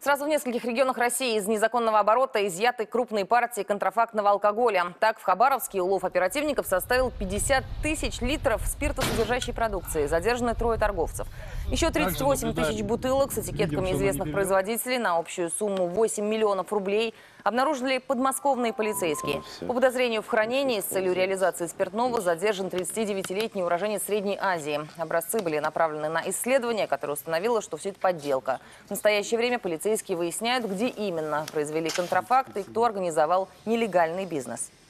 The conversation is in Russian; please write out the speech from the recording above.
Сразу в нескольких регионах России из незаконного оборота изъяты крупные партии контрафактного алкоголя. Так, в Хабаровске улов оперативников составил 50 тысяч литров спиртосодержащей продукции. Задержаны 3 торговцев. Еще 38 тысяч бутылок с этикетками известных производителей на общую сумму 8 миллионов рублей обнаружили подмосковные полицейские. По подозрению в хранении с целью реализации спиртного задержан 39-летний уроженец Средней Азии. Образцы были направлены на исследование, которое установило, что все это подделка. В настоящее время полицейские выясняют, где именно произвели контрафакт и кто организовал нелегальный бизнес.